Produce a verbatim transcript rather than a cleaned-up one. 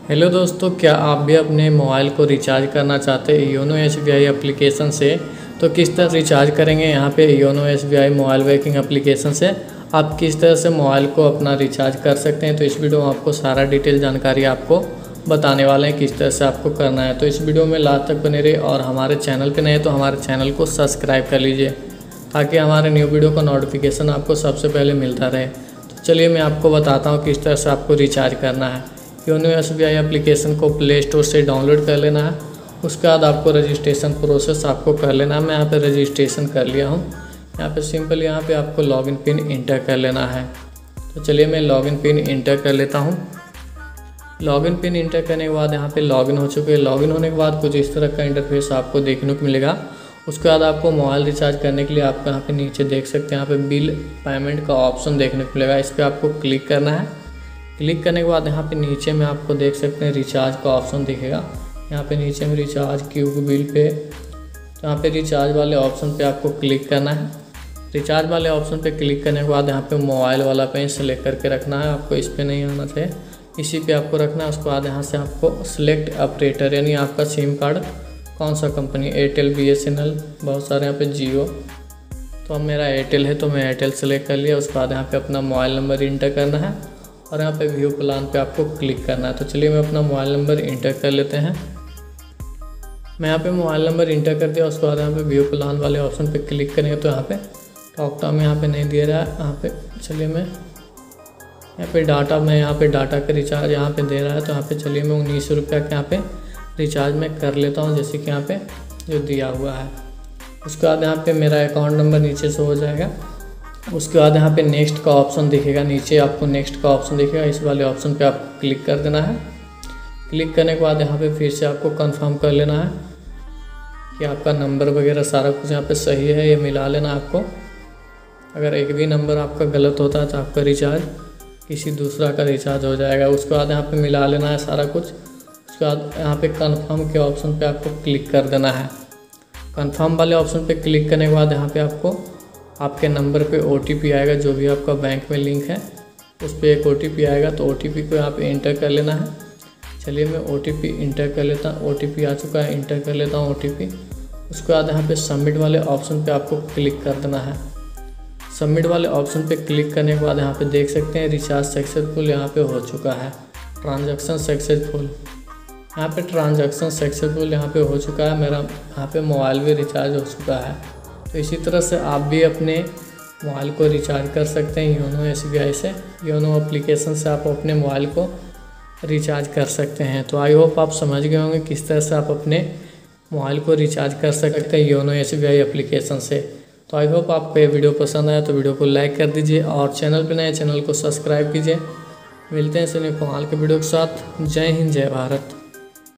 Hello दोस्तों, क्या आप भी अपने मोबाइल को रिचार्ज करना चाहते हैं YONO S B I application से? तो किस तरह रिचार्ज करेंगे यहाँ पे YONO S B I mobile banking application से आप किस तरह से मोबाइल को अपना रिचार्ज कर सकते हैं। तो इस वीडियो में आपको सारा डिटेल जानकारी आपको बताने वाले हैं किस तरह से आपको करना है। तो इस वीडियो में लास्ट तक बने रहिए और हमारे चैनल पर नए तो हमारे चैनल को सब्सक्राइब कर लीजिए ताकि हमारे न्यू वीडियो का नोटिफिकेशन आपको सबसे पहले मिलता रहे। तो चलिए मैं आपको बताता हूँ किस तरह से आपको रिचार्ज करना है। YONO S B I application को प्ले स्टोर से डाउनलोड कर लेना है। उसके बाद आपको रजिस्ट्रेशन प्रोसेस आपको कर लेना है। मैं यहाँ पे रजिस्ट्रेशन कर लिया हूँ। यहाँ पे सिंपल यहाँ पे आपको लॉगिन पिन इंटर कर लेना है। तो चलिए मैं लॉगिन पिन इंटर कर लेता हूँ। लॉगिन पिन इंटर करने के बाद यहाँ पे लॉगिन हो चुके हैं। लॉगिन होने के बाद कुछ इस तरह का इंटरफेस आपको देखने को मिलेगा। उसके बाद आपको मोबाइल रिचार्ज करने के लिए आपको यहाँ पे नीचे देख सकते हैं, यहाँ पे बिल पेमेंट का ऑप्शन देखने को मिलेगा। इस पर आपको क्लिक करना है। क्लिक करने के बाद यहाँ पे नीचे में आपको देख सकते हैं रिचार्ज का ऑप्शन दिखेगा। यहाँ पे नीचे में रिचार्ज क्यूब बिल पे, तो यहाँ पे रिचार्ज वाले ऑप्शन पे आपको क्लिक करना है। रिचार्ज वाले ऑप्शन पे क्लिक करने के बाद यहाँ पे मोबाइल वाला पे सेलेक्ट करके रखना है। आपको इस पर नहीं आना चाहिए, इसी पे आपको रखना है। उसके बाद यहाँ से आपको सिलेक्ट ऑपरेटर यानी आपका सिम कार्ड कौन सा company, Airtel, B S N L, बहुत सारे यहाँ पे जियो। तो अब मेरा एयरटेल है तो मैं एयरटेल सेलेक्ट कर लिया। उसके बाद यहाँ पे अपना मोबाइल नंबर इंटर करना है और यहाँ पे व्यू प्लान पे आपको क्लिक करना है। तो चलिए मैं अपना मोबाइल नंबर इंटर कर लेते हैं। मैं यहाँ पे मोबाइल नंबर इंटर कर दिया। उसके बाद यहाँ पे व्यू प्लान वाले ऑप्शन पे क्लिक करेंगे तो यहाँ पे टॉक टाइम यहाँ पे नहीं दे रहा है। यहाँ पे चलिए मैं यहाँ पे डाटा मैं यहाँ पे डाटा का रिचार्ज यहाँ पे दे रहा है। तो यहाँ पे चलिए मैं उन्नीस सौ रुपया के यहाँ पे रिचार्ज मैं कर लेता हूँ, जैसे कि यहाँ पे जो दिया हुआ है। उसके बाद यहाँ पे मेरा अकाउंट नंबर नीचे से हो जाएगा। उसके बाद यहाँ पे नेक्स्ट का ऑप्शन दिखेगा, नीचे आपको नेक्स्ट का ऑप्शन दिखेगा। इस वाले ऑप्शन पे आपको क्लिक कर देना है। क्लिक करने के बाद यहाँ पे फिर से आपको कंफर्म कर लेना है कि आपका नंबर वगैरह सारा कुछ यहाँ पे सही है, ये मिला लेना आपको। अगर एक भी नंबर आपका गलत होता है तो आपका रिचार्ज किसी दूसरा का रिचार्ज हो जाएगा। उसके बाद यहाँ पे मिला लेना है सारा कुछ। उसके बाद यहाँ पे कन्फर्म के ऑप्शन पे आपको क्लिक कर देना है। कन्फर्म वाले ऑप्शन पे क्लिक करने के बाद यहाँ पे आपको आपके नंबर पे ओ टी पी आएगा, जो भी आपका बैंक में लिंक है उस पर एक ओ टी पी आएगा। तो ओ टी पी को यहाँ पे इंटर कर लेना है। चलिए मैं ओ टी पी इंटर कर लेता हूँ। ओ टी पी आ चुका है, इंटर कर लेता हूँ ओ टी पी। उसके बाद यहाँ पे सबमिट वाले ऑप्शन पे आपको क्लिक कर देना है। सबमिट वाले ऑप्शन पे क्लिक करने के बाद यहाँ पे देख सकते हैं रिचार्ज सक्सेसफुल यहाँ पे हो चुका है, ट्रांजैक्शन सक्सेसफुल। यहाँ पे ट्रांजैक्शन सक्सेसफुल यहाँ पे हो चुका है, मेरा यहाँ पे मोबाइल भी रिचार्ज हो चुका है। तो इसी तरह से आप भी अपने मोबाइल को रिचार्ज कर सकते हैं योनो एस बी आई से। योनो एप्लीकेशन से आप अपने मोबाइल को रिचार्ज कर सकते हैं। तो आई होप आप समझ गए होंगे किस तरह से आप अपने मोबाइल को रिचार्ज कर सकते हैं YONO S B I application से। तो आई होप आपको ये वीडियो पसंद आया तो वीडियो को लाइक कर दीजिए और चैनल पर नए चैनल को सब्सक्राइब कीजिए। मिलते हैं सुनिए कमाल के वीडियो के साथ। जय हिंद, जय भारत।